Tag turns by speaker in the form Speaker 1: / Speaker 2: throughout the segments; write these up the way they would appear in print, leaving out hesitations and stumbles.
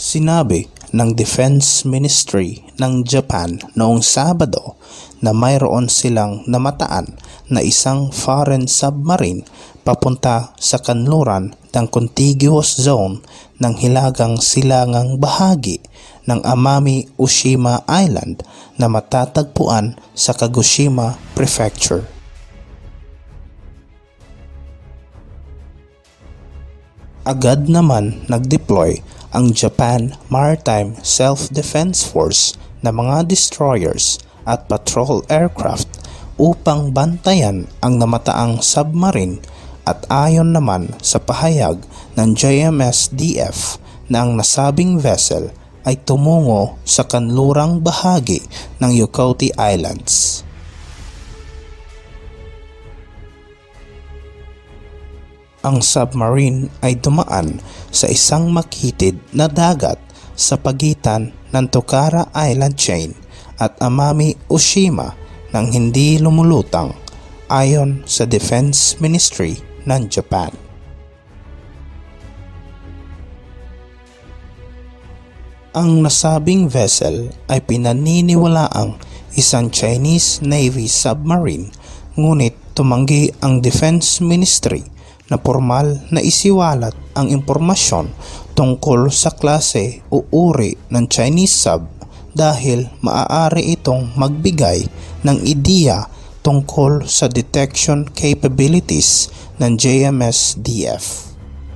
Speaker 1: Sinabi ng Defense Ministry ng Japan noong Sabado na mayroon silang namataan na isang foreign submarine papunta sa kanluran ng contiguous zone ng hilagang silangang bahagi ng Amami Oshima Island na matatagpuan sa Kagoshima Prefecture. Agad naman nag-deploy ang Japan Maritime Self-Defense Force na mga destroyers at patrol aircraft upang bantayan ang namataang submarine, at ayon naman sa pahayag ng JMSDF na ang nasabing vessel ay tumungo sa kanlurang bahagi ng Yokoti Islands. Ang submarine ay dumaan sa isang makitid na dagat sa pagitan ng Tokara Island Chain at Amami Oshima nang hindi lumulutang, ayon sa Defense Ministry ng Japan. Ang nasabing vessel ay pinaniniwalaang isang Chinese Navy submarine, ngunit tumanggi ang Defense Ministry na formal na isiwalat ang impormasyon tungkol sa klase o uri ng Chinese sub dahil maaari itong magbigay ng ideya tungkol sa detection capabilities ng JMSDF.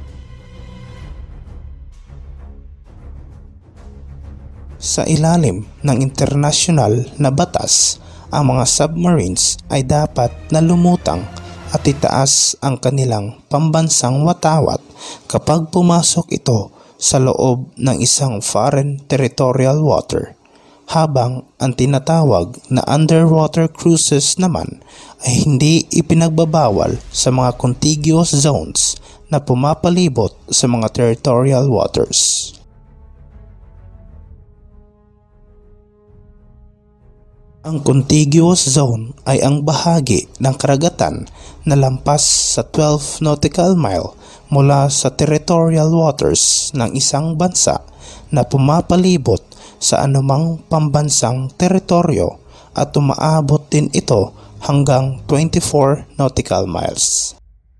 Speaker 1: Sa ilalim ng internasyonal na batas, ang mga submarines ay dapat na lumutang at itaas ang kanilang pambansang watawat kapag pumasok ito sa loob ng isang foreign territorial water, habang ang tinatawag na underwater cruises naman ay hindi ipinagbabawal sa mga contiguous zones na pumapalibot sa mga territorial waters. Ang contiguous zone ay ang bahagi ng karagatan na lampas sa 12 nautical mile mula sa territorial waters ng isang bansa na pumapalibot sa anumang pambansang teritoryo, at umaabot din ito hanggang 24 nautical miles.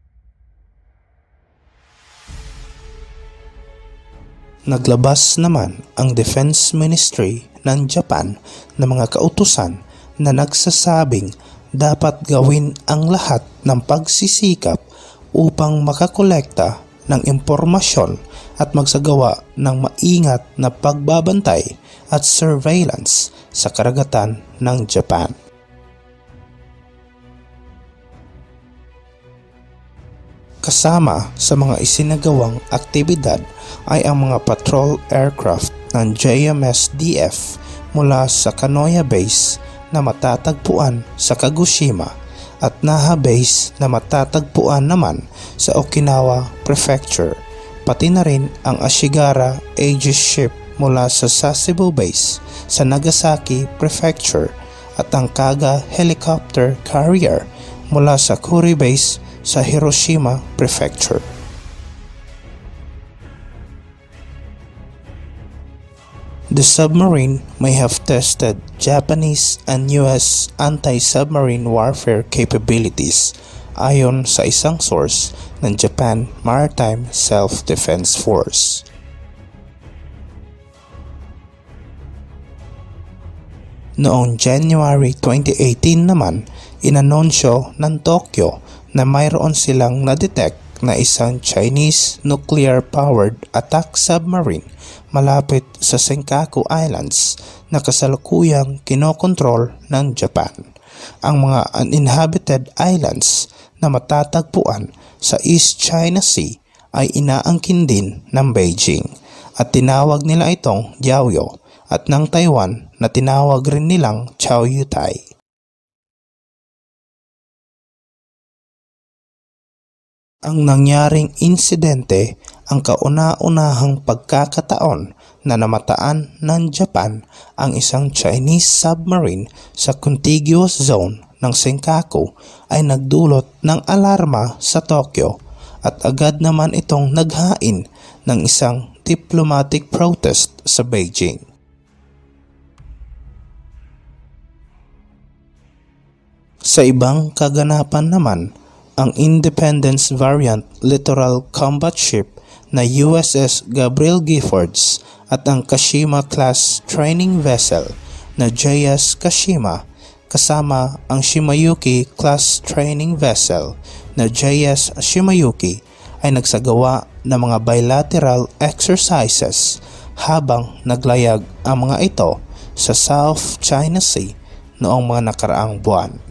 Speaker 1: Naglabas naman ang Defense Ministry ng Japan ng mga kautusan na nagsasabing dapat gawin ang lahat ng pagsisikap upang makakolekta ng impormasyon at magsagawa ng maingat na pagbabantay at surveillance sa karagatan ng Japan. Kasama sa mga isinagawang aktibidad ay ang mga patrol aircraft ng JMSDF mula sa Kanoya Base na matatagpuan sa Kagoshima at Naha Base na matatagpuan naman sa Okinawa Prefecture, pati na rin ang Ashigara Aegis Ship mula sa Sasebo Base sa Nagasaki Prefecture at ang Kaga Helicopter Carrier mula sa Kuri Base sa Hiroshima Prefecture. The submarine may have tested Japanese and US anti-submarine warfare capabilities, ayon sa isang source ng Japan Maritime Self-Defense Force. Noong January 2018 naman, inanunsyo ng Tokyo na mayroon silang na-detect na isang Chinese nuclear-powered attack submarine malapit sa Senkaku Islands na kasalukuyang kinokontrol ng Japan. Ang mga uninhabited islands na matatagpuan sa East China Sea ay inaangkin din ng Beijing, at tinawag nila itong Diaoyu, at ng Taiwan na tinawag rin nilang Chaoyutai. Ang nangyaring insidente ang kauna-unahang pagkakataon na namataan ng Japan ang isang Chinese submarine sa contiguous zone ng Senkaku ay nagdulot ng alarma sa Tokyo, at agad naman itong naghain ng isang diplomatic protest sa Beijing. Sa ibang kaganapan naman, ang Independence Variant Littoral Combat Ship na USS Gabriel Giffords at ang Kashima-class training vessel na JS Kashima kasama ang Shimayuki-class training vessel na JS Shimayuki ay nagsagawa ng mga bilateral exercises habang naglayag ang mga ito sa South China Sea noong mga nakaraang buwan.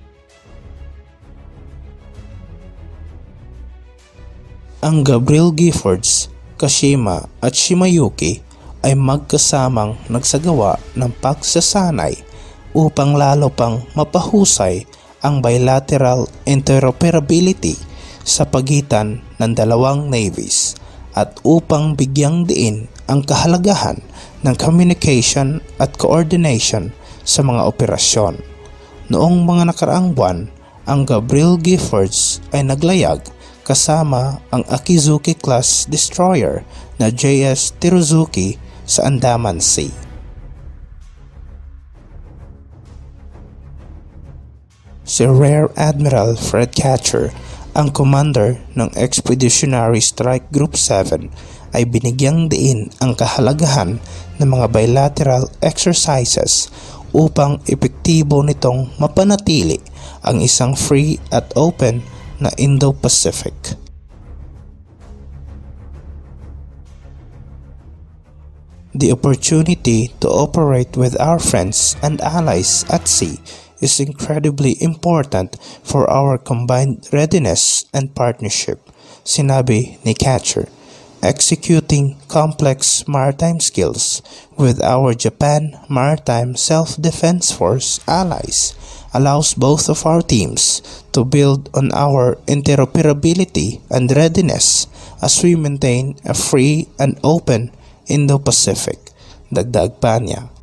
Speaker 1: Ang Gabriel Giffords, Kashima at Shimayuki ay magkasamang nagsagawa ng pagsasanay upang lalo pang mapahusay ang bilateral interoperability sa pagitan ng dalawang navies at upang bigyang diin ang kahalagahan ng communication at coordination sa mga operasyon. Noong mga nakaraang buwan, ang Gabriel Giffords ay naglayag kasama ang Akizuki-class destroyer na JS Teruzuki sa Andaman Sea. Si Rear Admiral Fred Catcher, ang commander ng Expeditionary Strike Group 7, ay binigyang diin ang kahalagahan ng mga bilateral exercises upang epektibo nitong mapanatili ang isang free at open na Indo-Pacific. The opportunity to operate with our friends and allies at sea is incredibly important for our combined readiness and partnership, sinabi ni Catcher. Executing complex maritime skills with our Japan Maritime Self-Defense Force allies allows both of our teams to build on our interoperability and readiness as we maintain a free and open Indo-Pacific, dagdag pa niya.